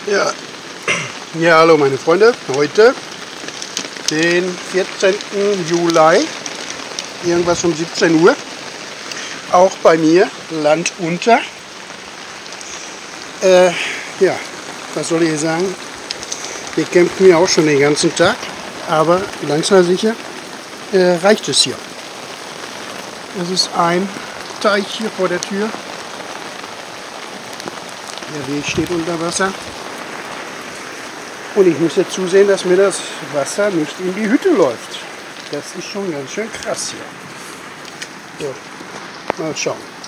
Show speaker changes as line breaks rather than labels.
Ja. Ja, hallo meine Freunde. Heute, den 14. Juli, irgendwas um 17 Uhr. Auch bei mir Land unter. Ja, was soll ich sagen? Wir kämpfen ja auch schon den ganzen Tag, aber langsam sicher reicht es hier. Es ist ein Teich hier vor der Tür. Der Weg steht unter Wasser. Und ich muss jetzt zusehen, dass mir das Wasser nicht in die Hütte läuft. Das ist schon ganz schön krass hier. So, mal schauen.